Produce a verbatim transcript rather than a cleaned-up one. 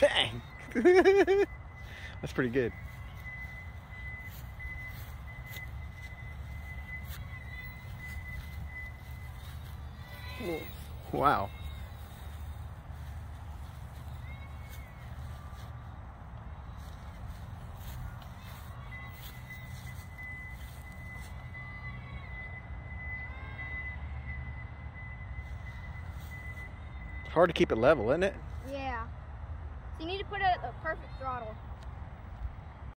Dang. That's pretty good. Wow. It's hard to keep it level, isn't it? Yeah. So you need to put it at the perfect throttle.